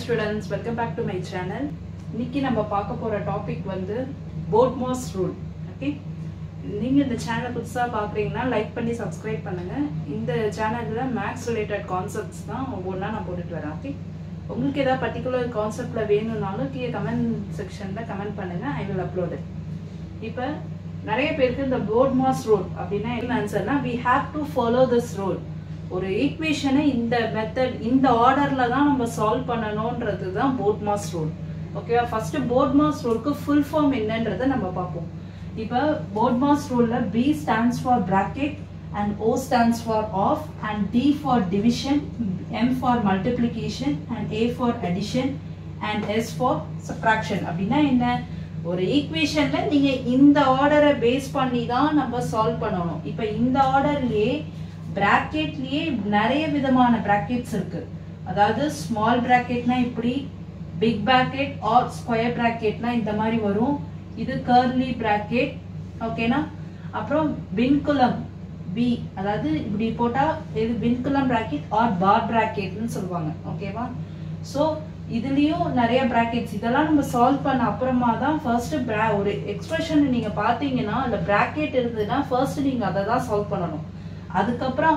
students, welcome back to my channel. இன்னைக்கு நம்ம பார்க்க போற டாபிக் வந்து போட்மாஸ் ரூல். ஓகே, நீங்க இந்த சேனலை புதுசா பார்க்கறீங்கன்னா லைக் பண்ணி சப்ஸ்கிரைப் பண்ணுங்க. இந்த சேனல்ல மேக்ஸ் ரிலேட்டட் கான்செப்ட்ஸ் தான் ஒவ்வொன்றா நான் போட்டுட்டு வரேன். ஓகே, உங்களுக்கு ஏதாவது பர்டிகுலர் கான்செப்ட்ல வேணும்னாலும் கீழே கமெண்ட் செக்ஷன்ல கமெண்ட் பண்ணுங்க. I will upload it. இப்போ நிறைய பேருக்கு இந்த போட்மாஸ் ரூல் அப்படின்னா என்ன ஆன்சர்னா we have to follow this rule. ஒரு ஈக்குவேஷனை இந்த மெத்தட் இந்த ஆர்டர்ல தான் நம்ம சால்வ் பண்ணணும்ன்றது தான் போட்மாஸ் ரூல். ஓகேவா? ஃபர்ஸ்ட் போட்மாஸ் ரூலுக்கு ஃபுல் ஃபார்ம் என்னன்றதை நம்ம பார்ப்போம். இப்போ போட்மாஸ் ரூல்ல B stands for bracket and O stands for off and D for division, M for multiplication and A for addition and S for subtraction. அப்படின்னா என்ன? ஒரு ஈக்குவேஷன்ல நீங்க இந்த ஆர்டரை பேஸ் பண்ணி தான் நம்ம சால்வ் பண்ணணும். இப்போ இந்த ஆர்டர்லயே பிராக்கெட்லயே நிறைய விதமான பிராக்கெட்ஸ் இருக்கு. அதாவது ஸ்மால் பிராக்கெட்னா இப்படி, பிக் பிராக்கெட் ஆர் ஸ்கொயர் பிராக்கெட்னா இந்த மாதிரி வரும். இது கர்லி பிராக்கெட். ஓகேனா? அப்புறம் வின்குலம் பி, அதாவது இப்படி போட்டா இது வின்குலம் பிராக்கெட் ஆர் பார் பிராக்கெட்னு சொல்லுவாங்க. ஓகேவா? சோ இதுலயும் நிறைய பிராக்கெட்ஸ், இதெல்லாம் நம்ம சால்வ் பண்ண அப்புறமா தான் ஃபர்ஸ்ட் ஒரு எக்ஸ்பிரஷன் நீங்க பாத்தீங்கன்னா அந்த பிராக்கெட் இருந்ததுன்னா ஃபர்ஸ்ட் நீங்க அதை தான் சால்வ் பண்ணணும். அதுக்கப்புறம்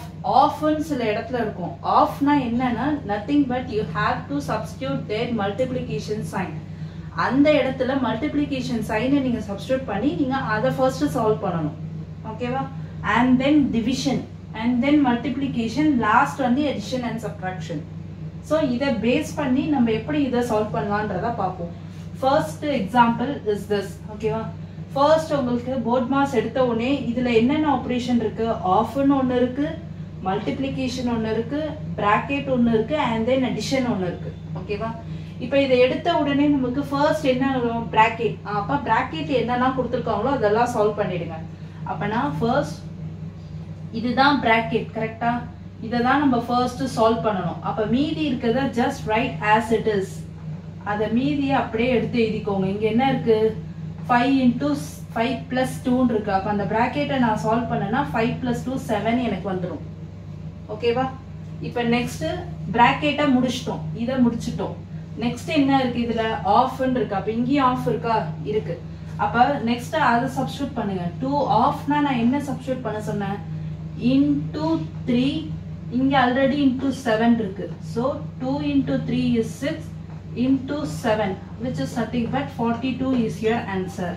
ஆஃப்னு சில இடத்துல இருக்கும். ஆஃப்னா என்னன்னா nothing but you have to substitute there multiplication sign. அந்த இடத்துல மல்டிப்ளிகேஷன் சைனை நீங்க சப்ஸ்டியூட் பண்ணி நீங்க அதை ஃபர்ஸ்ட் சால்வ் பண்ணணும். ஓகேவா? And then division and then multiplication, last வந்து எடிஷன் அண்ட் சப்ட்ராக்ஷன். ஸோ இதை பேஸ் பண்ணி நம்ம எப்படி இதை சால்வ் பண்ணலான்றத பார்ப்போம். First example is this. ஓகேவா? ஃபர்ஸ்ட் உங்களுக்கு போட்மாஸ் எடுத்த உடனே இதுல என்னென்ன ஆப்ரேஷன் இருக்கு? ஆஃப்னு ஒன்று இருக்கு, மல்டிப்ளிகேஷன் ஒன்று இருக்கு, பிராக்கெட் ஒன்று இருக்கு அண்ட் தென் அடிஷன் ஒன்று இருக்கு. ஓகேவா? இப்போ இதை எடுத்த உடனே நமக்கு ஃபர்ஸ்ட் என்ன வரும்? பிராக்கெட். அப்போ பிராக்கெட் என்னெல்லாம் கொடுத்துருக்காங்களோ அதெல்லாம் சால்வ் பண்ணிடுங்க. அப்பனா ஃபர்ஸ்ட் இதுதான் பிராக்கெட், கரெக்டா? இதை தான் நம்ம ஃபர்ஸ்ட் சால்வ் பண்ணணும். அப்ப மீதி இருக்கிறத just write as it is. அதை மீதியை அப்படியே எடுத்து எழுதிக்கோங்க. இங்க என்ன இருக்கு? 5 into 5 plus 2 இருக்கு. அப்ப அந்த பிராக்கெட்டை நான் சால்வ் பண்ணனா 5 plus 2 7 எனக்கு வந்துடும். ஓகேவா? இப்ப நெக்ஸ்ட் பிராக்கெட்டை முடிச்சிட்டோம், இதை முடிச்சிட்டோம். நெக்ஸ்ட் என்ன இருக்கு? இதுல ஆஃப்னு இருக்கு. அப்ப இங்கேயும் ஆஃப் இருக்கா? இருக்கு. அப்ப நெக்ஸ்ட் அதை சப்ஸ்டியூட் பண்ணுங்க. 2 ஆஃப்னா நான் என்ன சப்ஸ்டியூட் பண்ண சொன்னேன்? into 3, இங்க ஆல்ரெடி into 7 இருக்கு. So 2 into 3 is 6 into 7 which is nothing but 42 is your answer.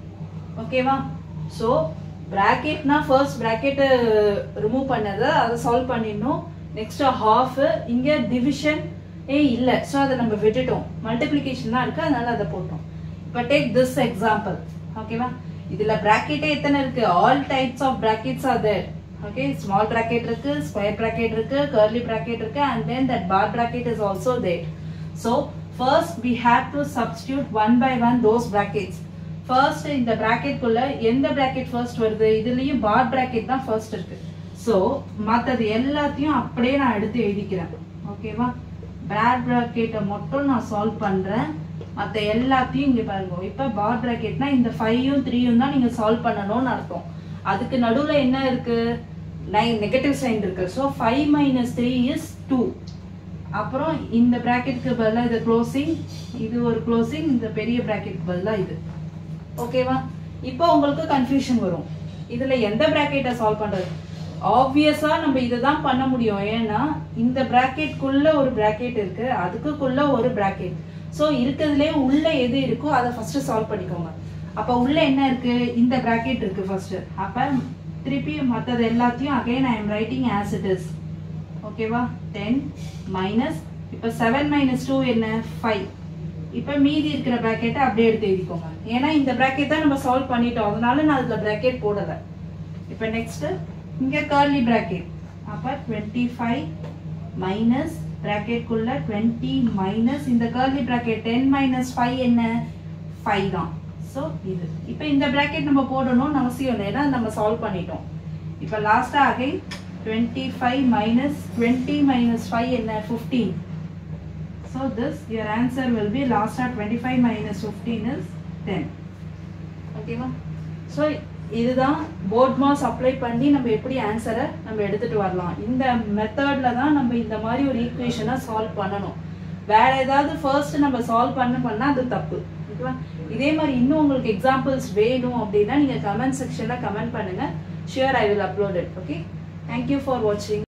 ஓகேவா? So bracket na first bracket remove பண்ணது அதை சால்வ் பண்ணிடணும். நெக்ஸ்ட் half, இங்க division இல்ல, so அதை நம்ம விட்டுட்டோம். மல்டிப்ளிகேஷன் தான் இருக்கு, அதனால அதை போட்டோம். இப்போ take this example. ஓகேவா? இதுல bracket எத்தனை இருக்கு? All types of brackets are there. Okay, small bracket இருக்கு, square bracket இருக்கு, curly bracket இருக்கு and then that bar bracket is also there. So first we have to substitute one by one those brackets. First இந்த bracket குள்ள எந்த bracket first வருது? இதுலயும் bar bracket தான் first இருக்கு. So மத்தது எல்லாத்தையும் அப்படியே நான் எடுத்து எழுதிக்கிறேன். ஓகேவா? bar bracket மட்டும் நான் சால்வ் பண்றேன், மத்த எல்லாத்தையும் இங்க பாருங்க. இப்ப bar bracketனா இந்த 5ம் 3ம் தான் நீங்க சால்வ் பண்ணணும்னு அர்த்தம். அதுக்கு நடுவுல என்ன இருக்கு? நெகட்டிவ் சைன் இருக்கு. So 5 minus 3 is 2. அப்புறம் இந்த பிராக்கெட்க்கு பதிலா இது க்ளோசிங், இது ஒரு க்ளோசிங், இந்த பெரிய பிராக்கெட்க்கு பதிலா இது. ஓகேவா? இப்போ உங்களுக்கு கன்ஃபியூஷன் வரும், இதுல எந்த பிராக்கெட்டை சால்வ் பண்றது? ஆப்வியஸா நம்ம இதை தான் பண்ண முடியும். ஏன்னா இந்த பிராக்கெட்குள்ள ஒரு பிராக்கெட் இருக்கு, அதுக்குள்ள ஒரு பிராக்கெட். சோ இருக்கிறதுலே உள்ள எது இருக்கோ அதை ஃபர்ஸ்ட் சால்வ் பண்ணிக்கோங்க. அப்ப உள்ள என்ன இருக்கு? இந்த பிராக்கெட் இருக்கு ஃபர்ஸ்ட். அப்ப திருப்பி மத்தது எல்லாத்தையும் again I am writing as it is. ஓகேவா? 10 மைனஸ், இப்ப 7 minus 2 என்ன? 5. இப்ப மீதி இருக்கிற பிராக்கெட்டை அப்படியே எடுத்து எழுதிக்கோங்க. ஏன்னா இந்த பிராக்கெட் தான் நம்ம சால்வ் பண்ணிட்டோம், அதனால நான் அதுல பிராக்கெட் போடல. இப்ப நெக்ஸ்ட் இங்க கர்லி பிராக்கெட். அப்ப 25 மைனஸ் பிராக்கெட் குள்ள 20 மைனஸ் இந்த கர்லி பிராக்கெட் 10 minus 5 என்ன? 5 தான். So இது இப்போ இந்த பிராக்கெட் நம்ம போடணும்னு அவசியம் இல்லை, ஏன்னா நம்ம சால்வ் பண்ணிட்டோம். இப்போ லாஸ்டா அகைன் 25 minus 20 minus 5 என்ன? 15. So this your answer will be last 25 minus 15 is 10. ஓகேவா? So இதுதான் போட்மாஸ் அப்ளை பண்ணி நம்ம எப்படி ஆன்சரை நம்ம எடுத்துட்டு வரலாம். இந்த மெத்தட்ல தான் நம்ம இந்த மாதிரி ஒரு ஈக்குவேஷனை சால்வ் பண்ணணும். வேற ஏதாவது ஃபர்ஸ்ட் நம்ம சால்வ் பண்ணா அது தப்பு. ஓகேவா? இதே மாதிரி இன்னும் உங்களுக்கு எக்ஸாம்பிள்ஸ் வேணும் அப்படின்னா நீங்க கமெண்ட் செக்ஷன்ல கமெண்ட் பண்ணுங்க. Sure I will upload it. Okay, thank you for வாட்சிங்.